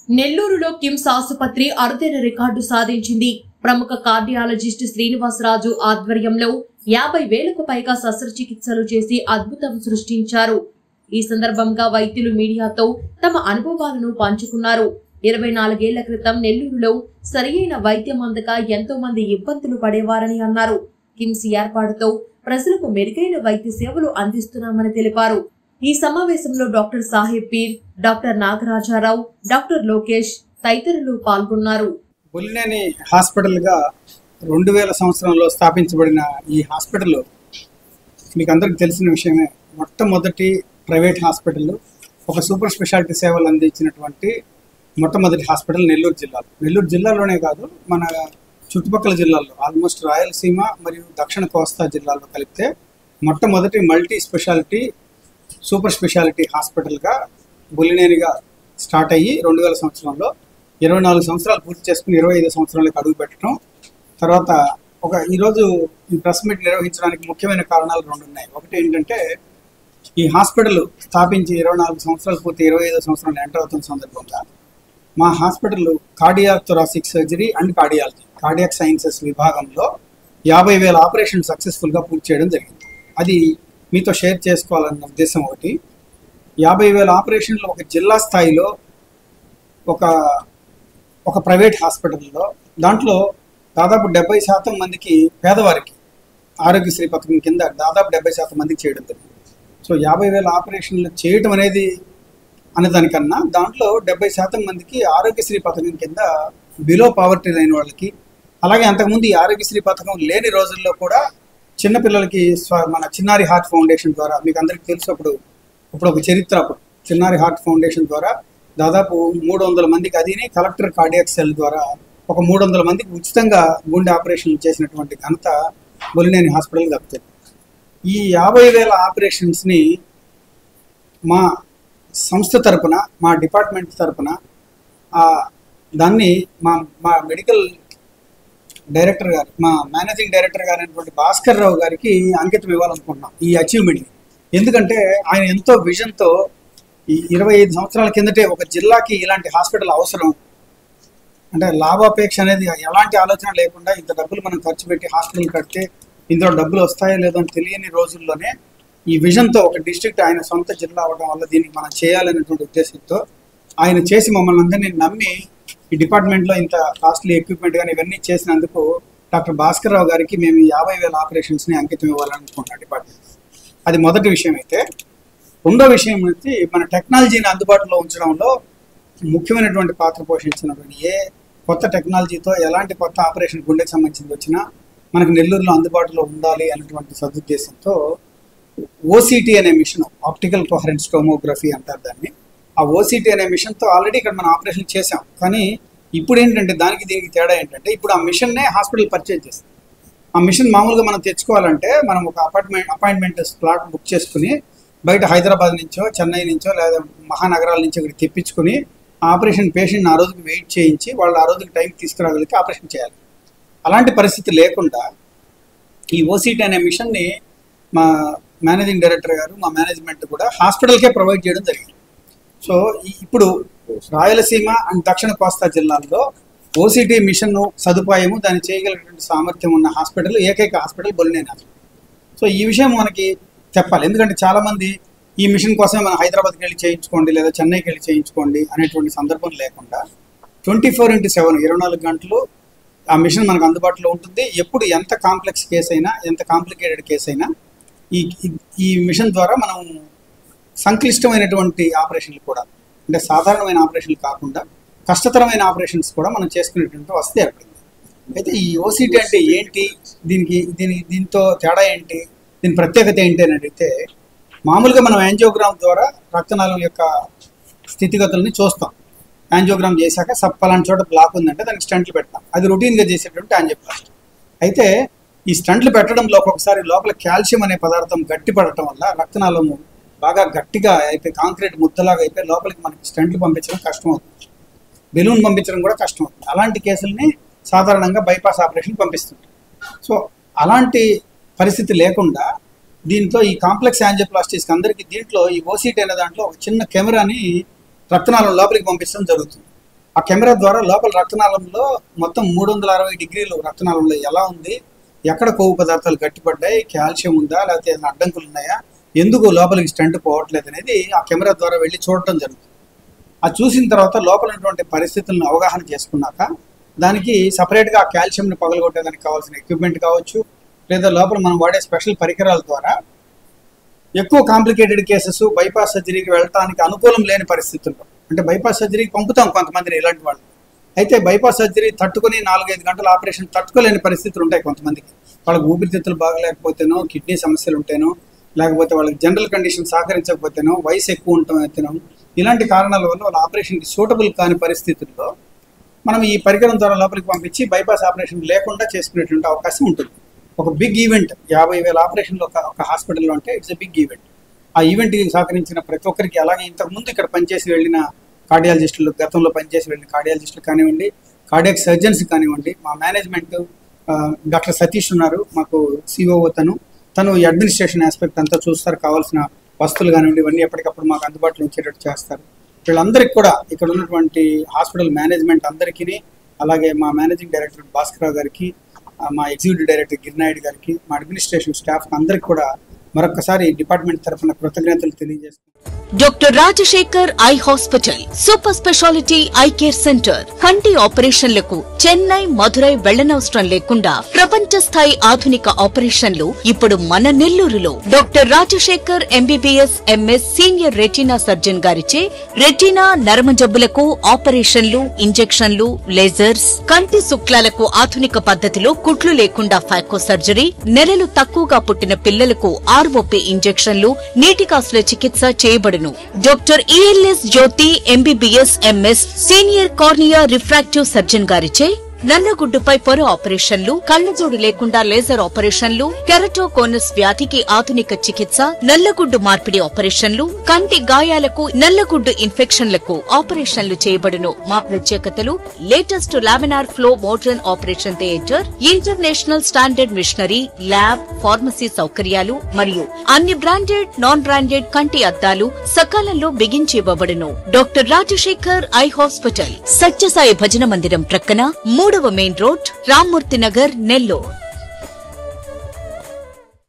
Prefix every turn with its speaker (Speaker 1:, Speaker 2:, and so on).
Speaker 1: నెల్లూరులో కిమ్స్ ఆసుపత్రి అరుదైన రికార్డు సాధించింది. ప్రముఖ కార్డియాలజిస్ట్ శ్రీనివాసరాజు ఆధ్వర్యంలో 50,000కు పైగా శస్త్రచికిత్సలు చేసి అద్భుతం సృష్టించారు. ఈ సందర్భంగా వైద్యులు మీడియాతో తమ అనుభవాలను పంచుకున్నారు. 24 ఏళ్ల క్రితం నెల్లూరులో సరియైన వైద్యం అందక ఎంతో మంది ఇబ్బందులు పడేవారని అన్నారు. కిమ్స్ ఏర్పాటుతో ప్రజలకు మెరుగైన వైద్య సేవలు అందిస్తున్నామని తెలిపారు. ఈ సమావేశంలో doctor Saheb Peer, doctor Nagaraja Rao, doctor Lokesh తదితరులు పాల్గొన్నారు.
Speaker 2: బొలినేని హాస్పిటల్గా 2000 సంవత్సరంలో స్థాపించబడిన ఈ హాస్పిటల్ మీకు అందరికీ తెలిసిన విషయమే. మొట్టమొదటి ప్రైవేట్ హాస్పిటల్, ఒక సూపర్ స్పెషాలిటీ సేవలు అందించినటువంటి మొట్టమొదటి హాస్పిటల్ నెల్లూరు జిల్లాలోనే కాదు, మన చుట్టుపక్కల జిల్లాల్లో ఆల్మోస్ట్ రాయలసీమ మరియు దక్షిణ కోస్తా జిల్లాల్లో కలిపితే మొట్టమొదటి మల్టీ స్పెషాలిటీ సూపర్ స్పెషాలిటీ హాస్పిటల్గా బొలినేనిగా స్టార్ట్ అయ్యి 2000 సంవత్సరంలో 24 సంవత్సరాలు పూర్తి చేసుకుని 25 సంవత్సరాలకు అడుగు పెట్టడం. తర్వాత ఈరోజు ఈ ప్రెస్ మీట్ నిర్వహించడానికి ముఖ్యమైన కారణాలు 2 ఉన్నాయి. ఒకటి ఏంటంటే, ఈ హాస్పిటల్ స్థాపించి 24 సంవత్సరాలు పూర్తి 25 సంవత్సరాలు ఎంటర్ అవుతున్న సందర్భంగా మా hospital cardiac thoracic surgery and cardiac sciences విభాగంలో 50,000 ఆపరేషన్ సక్సెస్ఫుల్గా పూర్తి చేయడం జరిగింది. అది మీతో షేర్ చేసుకోవాలన్న ఉద్దేశం ఒకటి. 50,000 ఆపరేషన్లు ఒక జిల్లా స్థాయిలో ఒక ప్రైవేట్ హాస్పిటల్లో, దాంట్లో దాదాపు 70% మందికి పేదవారికి ఆరోగ్యశ్రీ పథకం కింద దాదాపు 70% మందికి చేయడం జరిగింది. సో 50,000 ఆపరేషన్లు చేయటం అనేది అనేదానికన్నా దాంట్లో 70% మందికి ఆరోగ్యశ్రీ పథకం కింద బిలో పావర్టీ లైన్ వాళ్ళకి, అలాగే అంతకుముందు ఈ ఆరోగ్యశ్రీ పథకం లేని రోజుల్లో కూడా చిన్నపిల్లలకి మన చిన్నారి హార్ట్ ఫౌండేషన్ ద్వారా, మీకు అందరికీ తెలుసు, అప్పుడు ఒక చరిత్ర, చిన్నారి హార్ట్ ఫౌండేషన్ ద్వారా దాదాపు 300 మందికి, అదిని కలెక్టర్ కార్డియాక్ సెల్ ద్వారా ఒక 300 మందికి ఉచితంగా గుండె ఆపరేషన్లు చేసినటువంటి ఘనత బొలినేని హాస్పిటల్ దక్కుతుంది. ఈ 50,000 ఆపరేషన్స్ని మా సంస్థ తరపున, మా డిపార్ట్మెంట్ తరపున దాన్ని మా మెడికల్ డైరెక్టర్ గారు, మా మేనేజింగ్ డైరెక్టర్ గారు అయినటువంటి భాస్కర్ రావు గారికి అంకితం ఇవ్వాలనుకుంటున్నాం ఈ అచీవ్మెంట్ని. ఎందుకంటే ఆయన ఎంతో విజన్తో ఈ 25 సంవత్సరాల కిందటే ఒక జిల్లాకి ఇలాంటి హాస్పిటల్ అవసరం, అంటే లాభాపేక్ష అనేది ఎలాంటి ఆలోచన లేకుండా ఇంత డబ్బులు మనం ఖర్చు పెట్టి హాస్పిటల్ కడితే ఇందులో డబ్బులు వస్తాయో లేదో అని తెలియని రోజుల్లోనే ఈ విజన్తో ఒక డిస్ట్రిక్ట్ ఆయన సొంత జిల్లా అవ్వడం వల్ల దీనికి మనం చేయాలనేటువంటి ఉద్దేశంతో ఆయన చేసి మమ్మల్ని అందరినీ నమ్మి ఈ డిపార్ట్మెంట్లో ఇంత కాస్ట్లీ ఎక్విప్మెంట్ కానీ ఇవన్నీ చేసినందుకు డాక్టర్ భాస్కర్ రావు గారికి మేము 50,000 ఆపరేషన్స్ని అంకితం ఇవ్వాలనుకుంటున్నాం డిపార్ట్మెంట్. అది మొదటి విషయం. అయితే రెండో విషయం వచ్చి, మన టెక్నాలజీని అందుబాటులో ఉంచడంలో ముఖ్యమైనటువంటి పాత్ర పోషించినటువంటి కొత్త టెక్నాలజీతో ఎలాంటి కొత్త ఆపరేషన్ గుండెకి సంబంధించి వచ్చినా మనకు నెల్లూరులో అందుబాటులో ఉండాలి అనేటువంటి సదుద్దేశంతో ఓసిటీ అనే మిషన్, ఆప్టికల్ కోహరెన్స్ టోమోగ్రఫీ అంటారు దాన్ని. ఆ ఓసిటీ అనే మిషన్తో ఆల్రెడీ ఇక్కడ మనం ఆపరేషన్ చేసాం. కానీ ఇప్పుడు ఏంటంటే దీనికి తేడా ఏంటంటే, ఇప్పుడు ఆ మిషన్నే హాస్పిటల్ పర్చేజ్ చేస్తుంది. ఆ మిషన్ మామూలుగా మనం తెచ్చుకోవాలంటే మనం ఒక అపాయింట్మెంట్ స్లాట్ బుక్ చేసుకుని బయట హైదరాబాద్ నుంచో, చెన్నై నుంచో, లేదా మహానగరాల నుంచి ఇక్కడ తెప్పించుకుని ఆపరేషన్ పేషెంట్ని ఆ రోజుకి వెయిట్ చేయించి వాళ్ళు ఆ రోజుకి టైం తీసుకురాగలిగితే ఆపరేషన్ చేయాలి. అలాంటి పరిస్థితి లేకుండా ఈ ఓసిటీ అనే మిషన్ని మా మేనేజింగ్ డైరెక్టర్ గారు, మా మేనేజ్మెంట్ కూడా హాస్పిటల్కే ప్రొవైడ్ చేయడం జరిగింది. సో ఇప్పుడు రాయలసీమ అండ్ దక్షిణ కోస్తా జిల్లాల్లో ఓసిటీ మిషన్ సదుపాయము, దాన్ని చేయగలిగినటువంటి సామర్థ్యం ఉన్న హాస్పిటల్, ఏకైక హాస్పిటల్ బొలినేని హాస్పిటల్. సో ఈ విషయం మనకి చెప్పాలి. ఎందుకంటే చాలామంది ఈ మిషన్ కోసమే మనం హైదరాబాద్కి వెళ్ళి చేయించుకోండి లేదా చెన్నైకి వెళ్ళి చేయించుకోండి అనేటువంటి సందర్భం లేకుండా 24/7 24 గంటలు ఆ మిషన్ మనకు అందుబాటులో ఉంటుంది. ఎప్పుడు ఎంత కాంప్లెక్స్ కేసు అయినా, ఎంత కాంప్లికేటెడ్ కేసు అయినా ఈ మిషన్ ద్వారా మనం సంక్లిష్టమైనటువంటి ఆపరేషన్లు కూడా, అంటే సాధారణమైన ఆపరేషన్లు కాకుండా కష్టతరమైన ఆపరేషన్స్ కూడా మనం చేసుకునేటువంటి వస్తే ఏర్పడింది. అయితే ఈ ఓసిటీ అంటే ఏంటి, దీంతో తేడా ఏంటి, దీని ప్రత్యేకత ఏంటి అని అడిగితే, మామూలుగా మనం యాంజియోగ్రామ్ ద్వారా రక్తనాళం యొక్క స్థితిగతుల్ని చూస్తాం. యాంజియోగ్రామ్ చేశాక పలాంటి చోట బ్లాక్ ఉందంటే దానికి స్టంట్లు పెడతాం. అది రొటీన్గా చేసేటువంటి యాంజియోప్లాస్టీ. అయితే ఈ స్టంట్లు పెట్టడంలో ఒక్కొక్కసారి లోపల కాల్షియం అనే పదార్థం గట్టిపడటం వల్ల రక్తనాళము బాగా గట్టిగా అయిపోయి కాంక్రీట్ ముద్దలాగా అయిపోయి లోపలికి మనకి స్టంట్లు పంపించడం కష్టం అవుతుంది, బెలూన్ పంపించడం కూడా కష్టం అవుతుంది. అలాంటి కేసుల్ని సాధారణంగా బైపాస్ ఆపరేషన్ పంపిస్తుంటాం. సో అలాంటి పరిస్థితి లేకుండా దీంతో ఈ కాంప్లెక్స్ యాంజియోప్లాస్టీస్కి అందరికీ దీంట్లో ఈ ఓసిటీ అనే దాంట్లో ఒక చిన్న కెమెరాని రక్తనాళం లోపలికి పంపించడం జరుగుతుంది. ఆ కెమెరా ద్వారా లోపల రక్తనాళంలో మొత్తం 360 డిగ్రీలు రక్తనాళంలో ఎలా ఉంది, ఎక్కడ కొవ్వు పదార్థాలు గట్టిపడ్డాయి, కాల్షియం ఉందా, లేకపోతే ఏదైనా అడ్డంకులు ఉన్నాయా, ఎందుకు లోపలికి స్టంట్ పోవట్లేదు అనేది ఆ కెమెరా ద్వారా వెళ్ళి చూడటం జరుగుతుంది. అది చూసిన తర్వాత లోపల ఉన్నటువంటి పరిస్థితులను అవగాహన చేసుకున్నాక దానికి సపరేట్గా ఆ కాల్షియంని పగలగొట్టేదానికి కావాల్సిన ఎక్విప్మెంట్ కావచ్చు, లేదా లోపల మనం వాడే స్పెషల్ పరికరాల ద్వారా ఎక్కువ కాంప్లికేటెడ్ కేసెస్ బైపాస్ సర్జరీకి వెళ్ళటానికి అనుకూలం లేని పరిస్థితుల్లో, అంటే బైపాస్ సర్జరీకి పంపుతాం కొంతమందిని ఇలాంటి వాళ్ళు, అయితే బైపాస్ సర్జరీ తట్టుకుని 4-5 గంటల ఆపరేషన్ తట్టుకోలేని పరిస్థితులు ఉంటాయి కొంతమందికి. వాళ్ళకి ఊపిరితిత్తులు బాగలేకపోతేనో, కిడ్నీ సమస్యలు ఉంటేనో, లేకపోతే వాళ్ళకి జనరల్ కండిషన్ సహకరించకపోతేనో, వయసు ఎక్కువ ఉంటేనో, ఇలాంటి కారణాల వల్ల వాళ్ళ ఆపరేషన్కి సూటబుల్ కాని పరిస్థితుల్లో మనం ఈ పరికరం ద్వారా లోపలికి పంపించి బైపాస్ ఆపరేషన్ లేకుండా చేసుకునేటువంటి అవకాశం ఉంటుంది. ఒక బిగ్ ఈవెంట్ 50,000 ఆపరేషన్లు ఒక హాస్పిటల్లో అంటే ఇట్స్ ఎ బిగ్ ఈవెంట్. ఆ ఈవెంట్కి సహకరించిన ప్రతి ఒక్కరికి, అలాగే ఇంతకుముందు ఇక్కడ పనిచేసి వెళ్ళిన కార్డియాలజిస్టులు, గతంలో పనిచేసి వెళ్ళిన కార్డియాలజిస్టులు కానివ్వండి, కార్డియాక్ సర్జన్స్ కానివ్వండి, మా మేనేజ్మెంట్ డాక్టర్ సతీష్ ఉన్నారు, మాకు సిఓఓ, తను ఈ అడ్మినిస్ట్రేషన్ ఆస్పెక్ట్ అంతా చూస్తారు, కావాల్సిన వస్తువులు కానివ్వండి ఇవన్నీ ఎప్పటికప్పుడు మాకు అందుబాటులో ఉంచేటట్టు చేస్తారు. వీళ్ళందరికీ కూడా ఇక్కడ ఉన్నటువంటి హాస్పిటల్ మేనేజ్మెంట్ అందరికీ, అలాగే మా మేనేజింగ్ డైరెక్టర్ భాస్కరరావు గారికి, మా ఎగ్జిక్యూటివ్ డైరెక్టర్ గిరినాయుడు గారికి, మా అడ్మినిస్ట్రేషన్ స్టాఫ్ అందరికి కూడా మరొకసారి డిపార్ట్మెంట్ తరఫున కృతజ్ఞతలు తెలియజేస్తున్నాను.
Speaker 3: Doctor Rajasekhar eye hospital super speciality eye care centre. కంటి ఆపరేషన్లకు చెన్నై, మధురై వెళ్లనవసరం లేకుండా ప్రపంచ స్థాయి ఆధునిక ఆపరేషన్లు ఇప్పుడు మన నెల్లూరులో. Doctor Rajasekhar MBBS MS senior retina surgeon గారిచే రెటీనా నరమ జబ్బులకు ఆపరేషన్లు, ఇంజెక్షన్లు, లేజర్స్, కంటి శుక్లాలకు ఆధునిక పద్ధతిలో కుట్లు లేకుండా ఫాకో సర్జరీ, నెలలు తక్కువగా పుట్టిన పిల్లలకు ఆర్ఓపీ ఇంజెక్షన్లు, నీటి కాసుల చికిత్స చేయబడును. Doctor ELS Jyothi MBBS MS senior cornea refractive surgeon గారిచే నల్లగుడ్డుపై పొర ఆపరేషన్లు, కళ్లజోడు లేకుండా లేజర్ ఆపరేషన్లు, కెరటోకోనస్ వ్యాధికి ఆధునిక చికిత్స, నల్లగుడ్డు మార్పిడి ఆపరేషన్లు, కంటి గాయాలకు, నల్లగుడ్డు ఇన్ఫెక్షన్లకు ఆపరేషన్లు చేయబడును. మా ప్రత్యేకతలు: latest laminar flow modern operation theatre, international standard machinery, lab, pharmacy సౌకర్యాలు మరియు అన్ని బ్రాండెడ్, నాన్ బ్రాండెడ్ కంటి అద్దాలు సకాలంలో బిగించి ఇవ్వబడును. Doctor Rajasekhar eye hospital, Sathya Sai భజన మందిరం ప్రక్కన 3వ మెయిన్ రోడ్, రామ్మూర్తి నగర్, నెల్లూరు.